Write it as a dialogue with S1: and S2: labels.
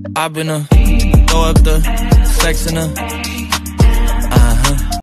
S1: I've been throw up the sex in her.